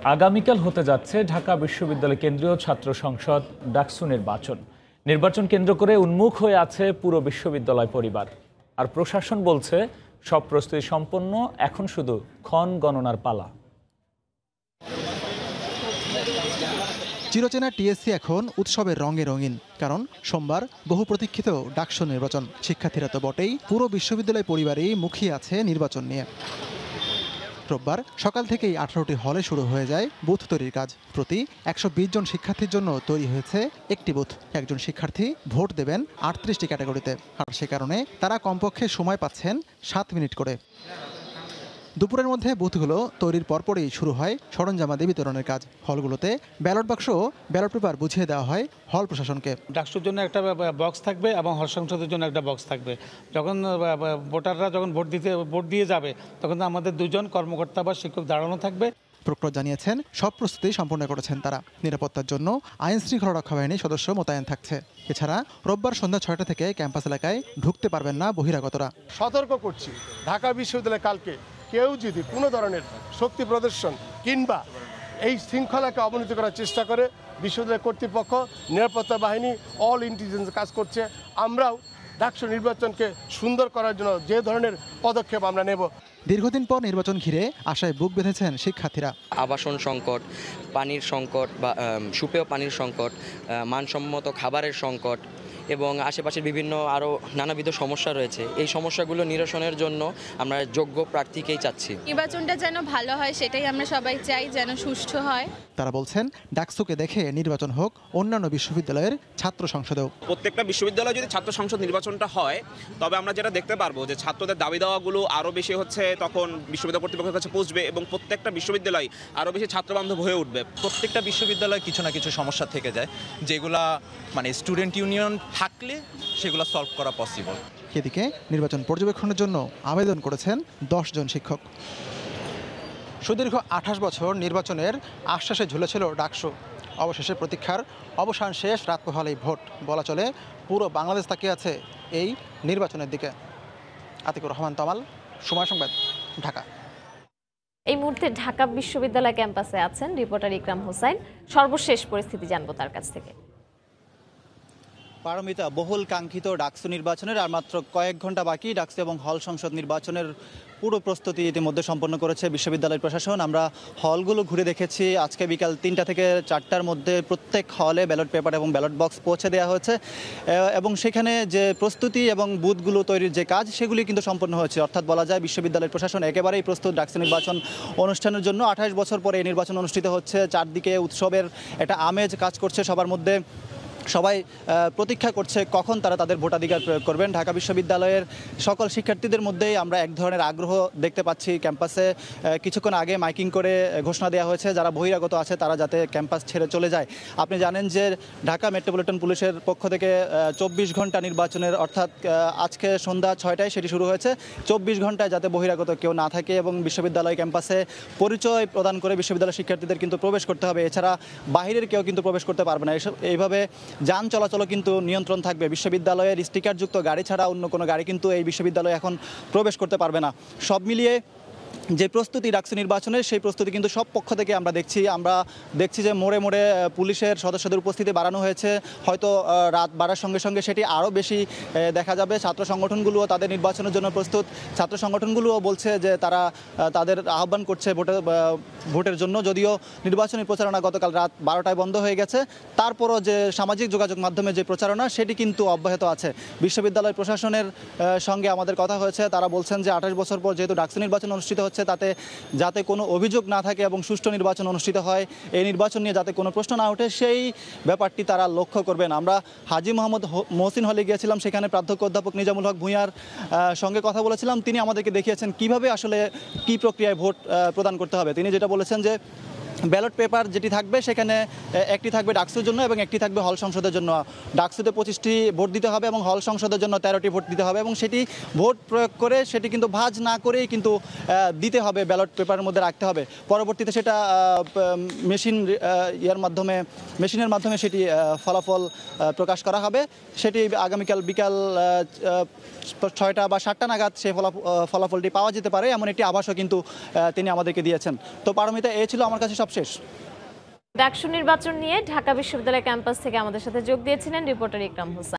আগামীকাল হতে যাচ্ছে ঢাকা বিশ্ববিদ্যালয় কেন্দ্রীয় ছাত্র সংসদ ডাকসু নির্বাচন। নির্বাচন কেন্দ্র করে উন্মুখ হয়ে আছে পুরো বিশ্ববিদ্যালয় পরিবার। আর প্রশাসন বলছে সব প্রস্তুতি সম্পন্ন, এখন শুধু ক্ষণ গণনার পালা। চিরচেনা টিএসসি এখন উৎসবের রঙে রঙিন, কারণ সোমবার বহু প্রতীক্ষিত ডাকসু নির্বাচন। শিক্ষার্থীরা তো বটেই, পুরো বিশ্ববিদ্যালয় পরিবারই মুখিয়ে আছে নির্বাচন নিয়ে। রোববার সকাল থেকেই 18টি হলে শুরু হয়ে যায় বুথ তৈরির কাজ। প্রতি 120 জন শিক্ষার্থীর জন্য তৈরি হয়েছে একটি বুথ। একজন শিক্ষার্থী ভোট দেবেন 38টি ক্যাটাগরিতে, আর সে কারণে তারা কমপক্ষে সময় পাচ্ছেন 7 মিনিট করে। দুপুরের মধ্যে বুথগুলো তৈরির পরপরই শুরু হয় সরঞ্জামাদি বিতরণের কাজ। হলগুলোতে ব্যালট বাক্স, ব্যালট পেপার বুঝিয়ে দেওয়া হয় হল প্রশাসনকে। ডাকসুর জন্য একটা বক্স থাকবে এবং হল সংসদের জন্য একটা বক্স থাকবে। যখন ভোটাররা ভোট দিয়ে যাবে, তখন আমাদের দুজন কর্মকর্তা বা শিক্ষক দাঁড়ানো থাকবে। প্রক্টর জানিয়েছেন সব প্রস্তুতি সম্পন্ন করেছেন তারা। নিরাপত্তার জন্য আইন শৃঙ্খলা রক্ষা বাহিনীর সদস্য মোতায়েন থাকছে। এছাড়া রোববার সন্ধ্যা 6টা থেকে ক্যাম্পাস এলাকায় ঢুকতে পারবেন না বহিরাগতরা। সতর্ক করছি, ঢাকা বিশ্ববিদ্যালয়ে কালকে কেউ যদি কোনো ধরনের শক্তি প্রদর্শন কিংবা এই শৃঙ্খলাকে অবনতি করার চেষ্টা করে, বিশ্ববিদ্যালয় কর্তৃপক্ষ, নিরাপত্তা বাহিনী, অল ইন্টেলিজেন্স কাজ করছে। আমরাও ডাকসু নির্বাচনকে সুন্দর করার জন্য যে ধরনের পদক্ষেপ আমরা নেব। দীর্ঘদিন পর নির্বাচন ঘিরে আশায় বুক বেঁধেছেন শিক্ষার্থীরা। আবাসন সংকট, পানির সংকট বা সুপেয় পানির সংকট, মানসম্মত খাবারের সংকট এবং আশেপাশের বিভিন্ন আরও নানাবিধ সমস্যা রয়েছে। এই সমস্যাগুলো নিরসনের জন্য আমরা যোগ্য প্রার্থীকেই চাচ্ছি। নির্বাচনটা যেন ভালো হয় সেটাই আমরা সবাই চাই, যেন সুষ্ঠু হয়। তারা বলছেন ডাকসুকে দেখে নির্বাচন হোক অন্যান্য বিশ্ববিদ্যালয়ের ছাত্র সংসদেও। প্রত্যেকটা বিশ্ববিদ্যালয়ে যদি ছাত্র সংসদ নির্বাচনটা হয়, তবে আমরা যেটা দেখতে পারবো যে ছাত্রদের দাবি দাওয়াগুলো আরও বেশি তখন বিশ্ববিদ্যালয় কর্তৃপক্ষের কাছে পৌঁছবে এবং প্রত্যেকটা বিশ্ববিদ্যালয় আরও বেশি ছাত্রবান্ধব হয়ে উঠবে। প্রত্যেকটা বিশ্ববিদ্যালয়ে কিছু না কিছু সমস্যা থেকে যায়, যেগুলা স্টুডেন্ট ইউনিয়ন থাকলে সেগুলো সলভ করা পসিবল। এদিকে নির্বাচন পর্যবেক্ষণের জন্য আবেদন করেছেন 10 জন শিক্ষক। সুদীর্ঘ 28 বছর নির্বাচনের আশ্বাসে ঝুলেছিল ডাকসু। অবশেষে প্রতীক্ষার অবসান শেষ। রাত পোহালেই ভোট। বলা চলে পুরো বাংলাদেশ তাকিয়ে আছে এই নির্বাচনের দিকে। আতিকুর রহমান তমাল, সময় সংবাদ, ঢাকা। এই মুহূর্তে ঢাকা বিশ্ববিদ্যালয় ক্যাম্পাসে আছেন রিপোর্টার ইকরাম হোসাইন। সর্বশেষ পরিস্থিতি জানবো তার কাছ থেকে। পারমিতা, বহুল কাঙ্ক্ষিত ডাকসু নির্বাচনের আর মাত্র কয়েক ঘন্টা বাকি। ডাকসু এবং হল সংসদ নির্বাচনের পুরো প্রস্তুতি ইতিমধ্যে সম্পন্ন করেছে বিশ্ববিদ্যালয় প্রশাসন। আমরা হলগুলো ঘুরে দেখেছি। আজকে বিকাল 3টা থেকে 4টার মধ্যে প্রত্যেক হলে ব্যালট পেপার এবং ব্যালট বক্স পৌঁছে দেওয়া হয়েছে এবং সেখানে যে প্রস্তুতি এবং বুথগুলো তৈরির যে কাজ, সেগুলি কিন্তু সম্পন্ন হয়েছে। অর্থাৎ বলা যায় বিশ্ববিদ্যালয় প্রশাসন একেবারেই প্রস্তুত ডাকসু নির্বাচন অনুষ্ঠানের জন্য। 28 বছর পরে এই নির্বাচন অনুষ্ঠিত হচ্ছে। চারদিকে উৎসবের একটা আমেজ কাজ করছে সবার মধ্যে। সবাই প্রতীক্ষা করছে কখন তারা তাদের ভোটাধিকার প্রয়োগ করবেন। ঢাকা বিশ্ববিদ্যালয়ের সকল শিক্ষার্থীদের মধ্যেই আমরা এক ধরনের আগ্রহ দেখতে পাচ্ছি। ক্যাম্পাসে কিছুক্ষণ আগে মাইকিং করে ঘোষণা দেওয়া হয়েছে যারা বহিরাগত আছে তারা যাতে ক্যাম্পাস ছেড়ে চলে যায়। আপনি জানেন যে ঢাকা মেট্রোপলিটন পুলিশের পক্ষ থেকে 24 ঘন্টা নির্বাচনের, অর্থাৎ আজকে সন্ধ্যা 6টায় সেটি শুরু হয়েছে। 24 ঘন্টায় যাতে বহিরাগত কেউ না থাকে এবং বিশ্ববিদ্যালয় ক্যাম্পাসে পরিচয় প্রদান করে বিশ্ববিদ্যালয় শিক্ষার্থীদের কিন্তু প্রবেশ করতে হবে। এছাড়া বাহিরের কেউ কিন্তু প্রবেশ করতে পারবে না। এইভাবে যান চলাচলও কিন্তু নিয়ন্ত্রণ থাকবে। বিশ্ববিদ্যালয়ের স্টিকারযুক্ত গাড়ি ছাড়া অন্য কোনো গাড়ি কিন্তু এই বিশ্ববিদ্যালয়ে এখন প্রবেশ করতে পারবে না। সব মিলিয়ে যে প্রস্তুতি ডাকসু নির্বাচনের, সেই প্রস্তুতি কিন্তু সব পক্ষ থেকে আমরা দেখছি যে মোড়ে মোড়ে পুলিশের সদস্যদের উপস্থিতি বাড়ানো হয়েছে। হয়তো রাত বাড়ার সঙ্গে সঙ্গে সেটি আরও বেশি দেখা যাবে। ছাত্র সংগঠনগুলোও তাদের নির্বাচনের জন্য প্রস্তুত। ছাত্র সংগঠনগুলোও বলছে যে তারা তাদের আহ্বান করছে ভোটের জন্য। যদিও নির্বাচনী প্রচারণা গতকাল রাত 12টায় বন্ধ হয়ে গেছে, তারপরও যে সামাজিক যোগাযোগ মাধ্যমে যে প্রচারণা, সেটি কিন্তু অব্যাহত আছে। বিশ্ববিদ্যালয় প্রশাসনের সঙ্গে আমাদের কথা হয়েছে। তারা বলছেন যে 28 বছর পর যেহেতু ডাকসু নির্বাচন অনুষ্ঠিত হচ্ছে, তাতে যাতে কোনো অভিযোগ না থাকে এবং সুষ্ঠু নির্বাচন অনুষ্ঠিত হয়, এই নির্বাচন নিয়ে যাতে কোনো প্রশ্ন না ওঠে, সেই ব্যাপারটি তারা লক্ষ্য করবেন। আমরা হাজী মোহাম্মদ মহসিন হলে গিয়েছিলাম। সেখানে প্রাধ্যক্ষ অধ্যাপক নিজামুল হক ভূঁইয়ার সঙ্গে কথা বলেছিলাম। তিনি আমাদেরকে দেখিয়েছেন কিভাবে আসলে কী প্রক্রিয়ায় ভোট প্রদান করতে হবে। তিনি যেটা বলেছেন যে ব্যালট পেপার যেটি থাকবে সেখানে একটি থাকবে ডাকসুর জন্য এবং একটি থাকবে হল সংসদের জন্য। ডাকসুতে 25টি ভোট দিতে হবে এবং হল সংসদের জন্য 13টি ভোট দিতে হবে এবং সেটি ভোট প্রয়োগ করে সেটি কিন্তু ভাঁজ না করেই কিন্তু দিতে হবে, ব্যালট পেপারের মধ্যে রাখতে হবে। পরবর্তীতে সেটা মেশিনের মাধ্যমে সেটি ফলাফল প্রকাশ করা হবে। সেটি আগামীকাল বিকাল 6টা বা 7টা নাগাদ সেই ফলাফলটি পাওয়া যেতে পারে, এমন একটি আভাসও কিন্তু তিনি আমাদেরকে দিয়েছেন। তো পারমিতা, এই ছিল আমার কাছে সবচেয়ে সবশেষ। ডাকসু নির্বাচন নিয়ে ঢাকা বিশ্ববিদ্যালয় ক্যাম্পাস থেকে আমাদের সাথে যোগ দিয়েছিলেন রিপোর্টার ইকরাম হোসেন।